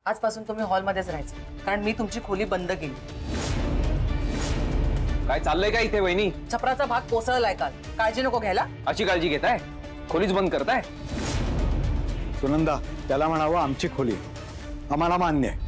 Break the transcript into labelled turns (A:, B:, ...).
A: आजपासून तुम्ही हॉलमध्येच राहायचं, कारण मी तुमची खोली बंद केली।
B: काय चाललंय का इथे वहिनी?
A: छपराचा भाग कोसळलाय काल, काळजी नको घ्यायला।
B: अशी काळजी घेताय? खोलीच बंद करताय?
C: सुनंदा, त्याला म्हणावं आमची खोली, आम्हाला मान्य आहे।